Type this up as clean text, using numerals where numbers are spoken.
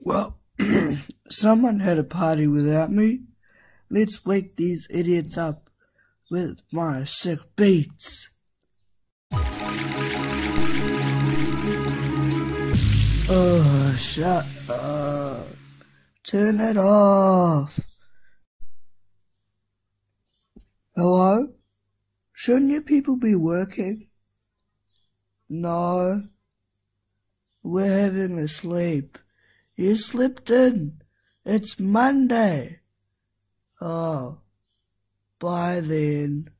Well, someone had a party without me. Let's wake these idiots up with my sick beats. Oh, shut up. Turn it off. Hello? Shouldn't you people be working? No. We're having a sleep. You slipped in. It's Monday. Oh, bye then.